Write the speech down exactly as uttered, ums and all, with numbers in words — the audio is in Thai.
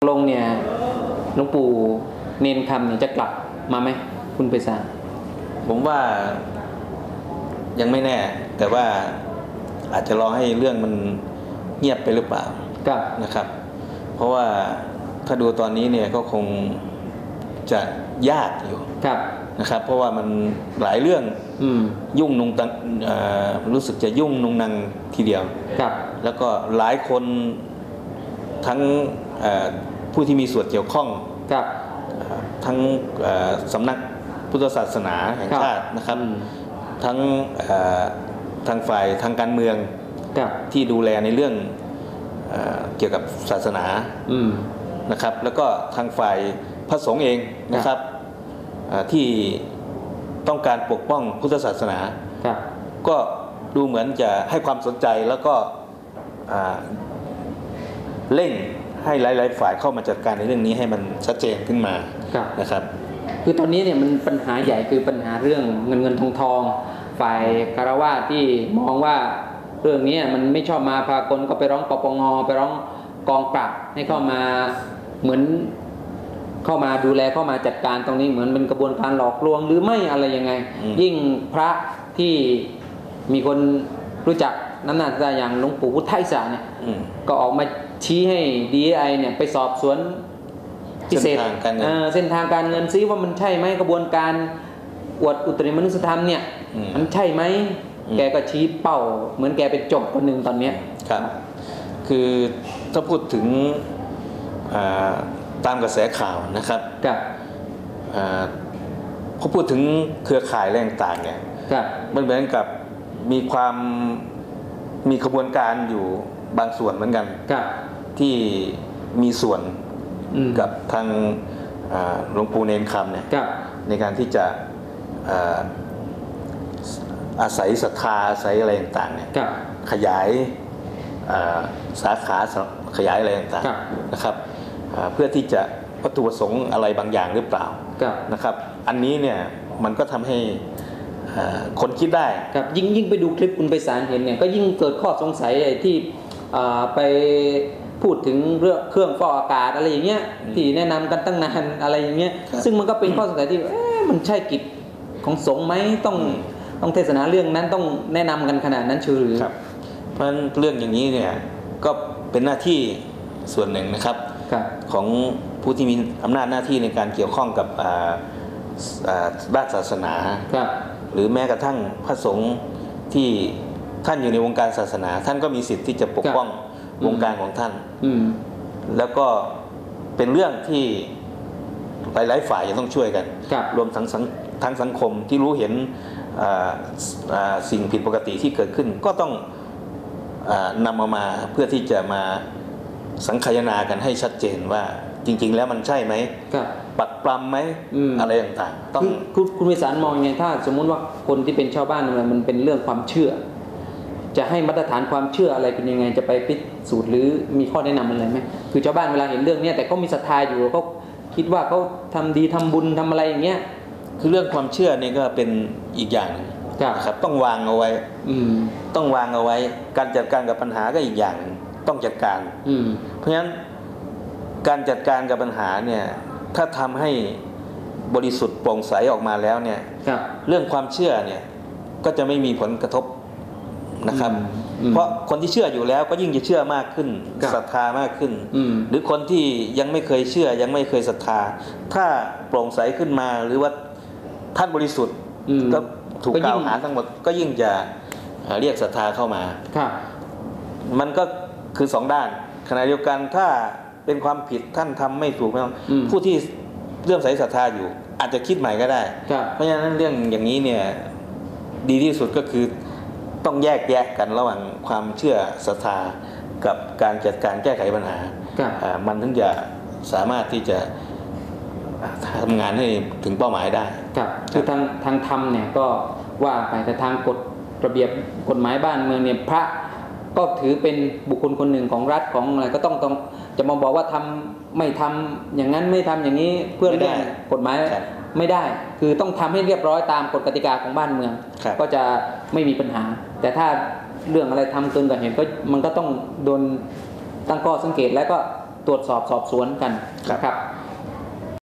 ลงเนี่ยหลวงปู่เนนคำเนี่ยจะกลับมาไหมคุณไปสารผมว่ายังไม่แน่แต่ว่าอาจจะรอให้เรื่องมันเงียบไปหรือเปล่านะครับเพราะว่าถ้าดูตอนนี้เนี่ยก็คงจะยากอยู่นะครับเพราะว่ามันหลายเรื่องยุ่งนุงตังรู้สึกจะยุ่งนุงนังทีเดียวแล้วก็หลายคนทั้งผู้ที่มีส่วนเกี่ยวข้องทั้งสำนักพุทธศาสนาแห่งชาตินะครับทั้งทางฝ่ายทางการเมืองที่ดูแลในเรื่องเกี่ยวกับศาสนานะครับแล้วก็ทางฝ่ายพระสงฆ์เองนะครับที่ต้องการปกป้องพุทธศาสนาก็ดูเหมือนจะให้ความสนใจแล้วก็เร่งให้หลายๆฝ่ายเข้ามาจัดการในเรื่องนี้ให้มันชัดเจนขึ้นมานะครับคือตอนนี้เนี่ยมันปัญหาใหญ่คือปัญหาเรื่องเงินเงินทองทองฝ่ายคารวะที่มองว่าเรื่องนี้มันไม่ชอบมาพากลก็ไปร้องปปงไปร้องกองปราบให้เข้ามาเหมือนเข้ามาดูแลเข้ามาจัดการตรงนี้เหมือนเป็นกระบวนการหลอกลวงหรือไม่อะไรยังไงยิ่งพระที่มีคนรู้จักน้ำหนักอย่างหลวงปู่พุทธอิสระเนี่ยก็ออกมาชี้ให้ ดี เอ ไอ เนี่ยไปสอบสวนพิเศษเส้นทางการเงินซิว่ามันใช่ไหมกระบวนการอวดอุตริมนุสธรรมเนี่ยมันใช่ไหมแกก็ชี้เป้าเหมือนแกเป็นจบคนหนึ่งตอนนี้ครับคือถ้าพูดถึงตามกระแสข่าวนะครับพอพูดถึงเครือข่ายแรงต่างเนี่ยมันเหมือนกับมีความมีขบวนการอยู่บางส่วนเหมือนกันที่มีส่วนกับทางหลวงปู่เนนคำเนี่ยในการที่จะอาศัยศรัทธาอาศัยอะไรต่างๆเนี่ยขยายสาขาขยายอะไรต่างๆนะครับเพื่อที่จะวัตถุประสงค์อะไรบางอย่างหรือเปล่านะครับอันนี้เนี่ยมันก็ทำให้คนคิดได้ครับยิ่งยิ่งไปดูคลิปคุณไปสารเห็นเนี่ยก็ยิ่งเกิดข้อสงสัยที่ไปพูดถึงเรื่องเครื่องฟอกอากาศอะไรอย่างเงี้ยที่แนะนำกันตั้งนานอะไรอย่างเงี้ยซึ่งมันก็เป็นข้อสงสัยที่มันใช่กิจของสงฆ์ไหมต้องต้องเทศนาเรื่องนั้นต้องแนะนำกันขนาดนั้นชื่อหรือครับเพราะฉะนั้นเรื่องอย่างนี้เนี่ยก็เป็นหน้าที่ส่วนหนึ่งนะครับของผู้ที่มีอำนาจหน้าที่ในการเกี่ยวข้องกับด้านศาสนาหรือแม้กระทั่งพระสงฆ์ที่ท่านอยู่ในวงการศาสนาท่านก็มีสิทธิ์ที่จะปกป้องวงการของท่านแล้วก็เป็นเรื่องที่หลายๆฝ่ายจะต้องช่วยกันรวมทั้งทั้งสังคมที่รู้เห็นสิ่งผิดปกติที่เกิดขึ้นก็ต้องนำเอามาเพื่อที่จะมาสังคายนากันให้ชัดเจนว่าจริงๆแล้วมันใช่ไหมปักปรำไหมอะไรต่างๆต้องคุณคุณวิสารมองไงถ้าสมมุติว่าคนที่เป็นชาวบ้านมันเป็นเรื่องความเชื่อจะให้มาตรฐานความเชื่ออะไรเป็นยังไงจะไปพิสูจน์หรือมีข้อแนะนำอะไรไหมคือชาวบ้านเวลาเห็นเรื่องนี้แต่เขามีศรัทธาอยู่เขาคิดว่าเขาทำดีทำบุญทำอะไรอย่างเงี้ยคือเรื่องความเชื่อนี่ก็เป็นอีกอย่างครับต้องวางเอาไว้ต้องวางเอาไว้การจัดการกับปัญหาก็อีกอย่างต้องจัดการเพราะฉะนั้นการจัดการกับปัญหาเนี่ยถ้าทำให้บริสุทธิ์โปร่งใสออกมาแล้วเนี่ยเรื่องความเชื่อเนี่ยก็จะไม่มีผลกระทบนะครับเพราะคนที่เชื่ออยู่แล้วก็ยิ่งจะเชื่อมากขึ้นศรัทธามากขึ้นหรือคนที่ยังไม่เคยเชื่อยังไม่เคยศรัทธาถ้าโปร่งใสขึ้นมาหรือว่าท่านบริสุทธิ์ก็ถูกกล่าวหาทั้งหมดก็ยิ่งจะเรียกศรัทธาเข้ามามันก็คือสองด้านขณะเดียวกันถ้าเป็นความผิดท่านทำไม่ถูกผู้ที่เลื่อมใสศรัทธาอยู่อาจจะคิดใหม่ก็ได้เพราะฉะนั้นเรื่องอย่างนี้เนี่ยดีที่สุดก็คือต้องแยกแยะกันระหว่างความเชื่อศรัทธากับการจัดการแก้ไขปัญหามันถึงจะสามารถที่จะทำงานให้ถึงเป้าหมายได้ครับคือทางทางธรรมเนี่ยก็ว่าไปแต่ทางกฎระเบียบกฎหมายบ้านเมืองเนี่ยพระก็ถือเป็นบุคคลคนหนึ่งของรัฐของอะไรก็ต้องต้องจะมาบอกว่าทำไม่ทำอย่างนั้นไม่ทำอย่างนี้เพื่อเรื่องกฎหมายไม่ได้คือต้องทำให้เรียบร้อยตามกฎกติกาของบ้านเมืองก็จะไม่มีปัญหาแต่ถ้าเรื่องอะไรทำเกินกว่าเหตุก็มันก็ต้องโดนตั้งข้อสังเกตแล้วก็ตรวจสอบสอบสวนกันครับนะครับ